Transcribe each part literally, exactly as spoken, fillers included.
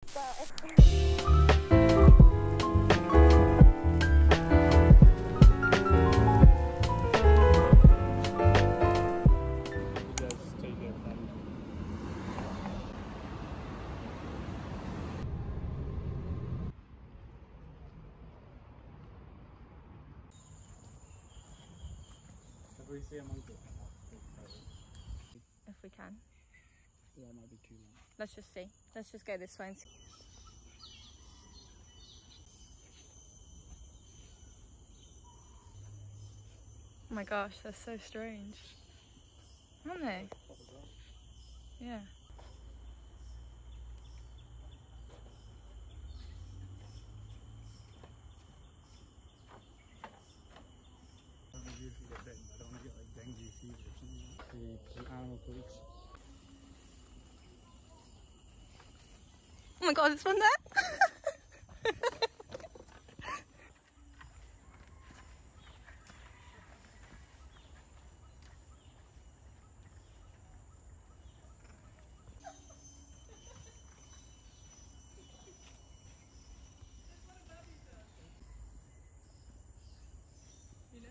If we see a monkey, if we can. Yeah, it might be too long. Let's just see. Let's just go this way and see. Oh my gosh, they're so strange. Aren't they? Yeah. Usually get bitten, but I don't want to get like dengue fever or something. The animal police. Oh my god, there's one there! You know?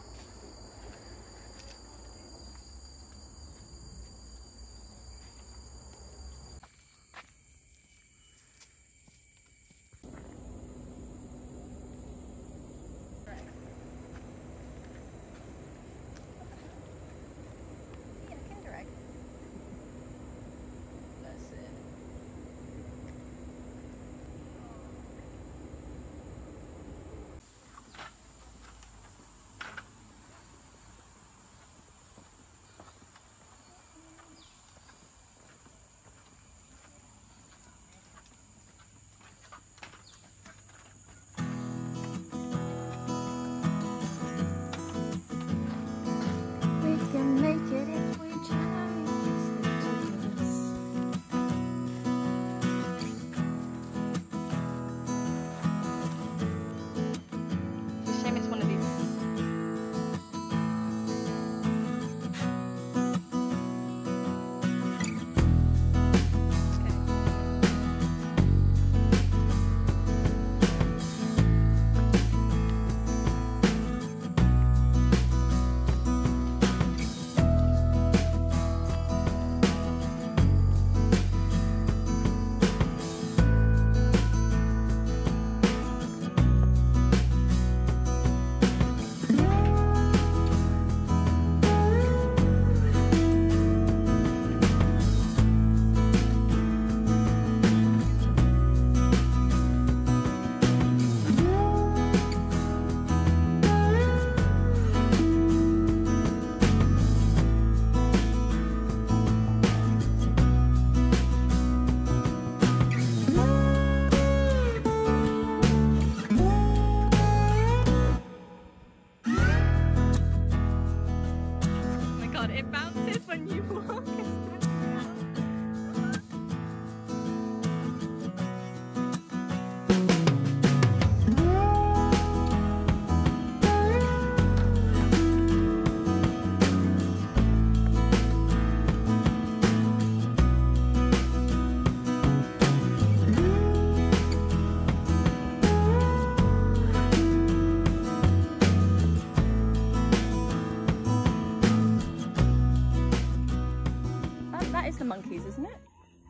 Monkeys, isn't it?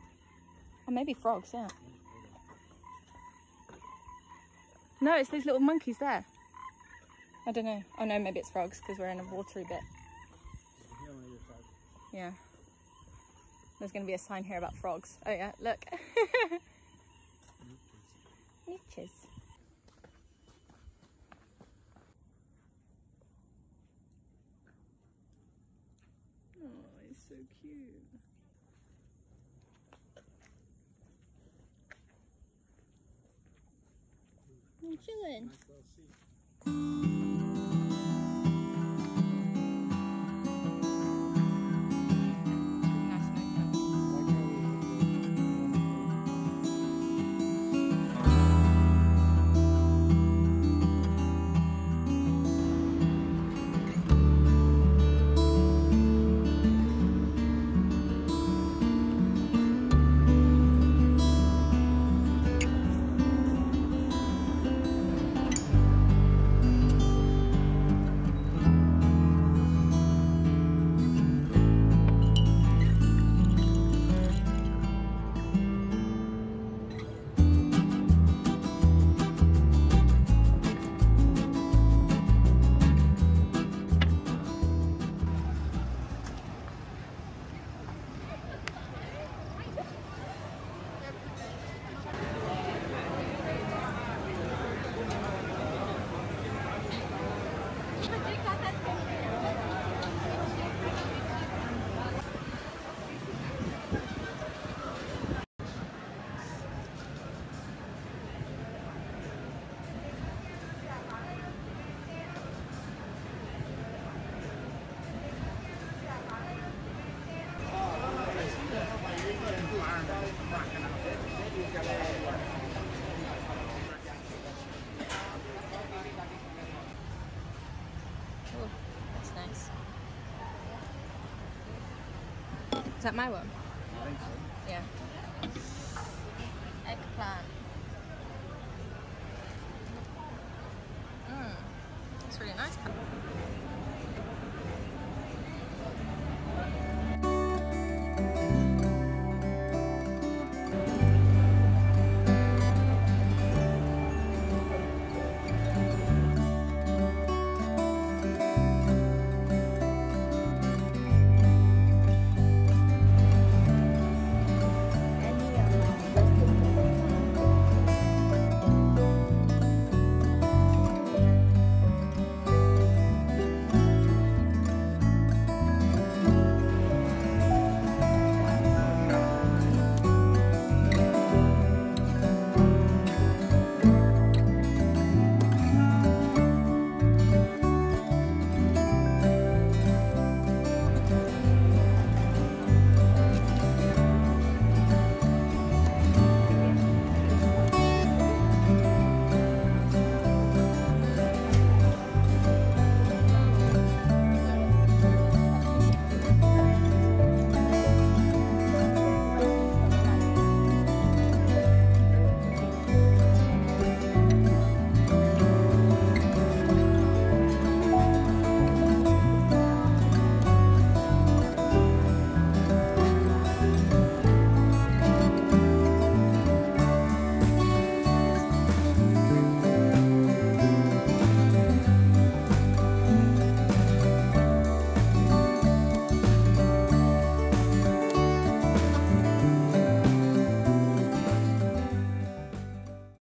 Or maybe frogs, yeah. No, it's those little monkeys there. I don't know. Oh no, maybe it's frogs because we're in a watery bit. Yeah. There's going to be a sign here about frogs. Oh yeah, look. Leeches. Oh, he's so cute. What are you doing? Is that my one?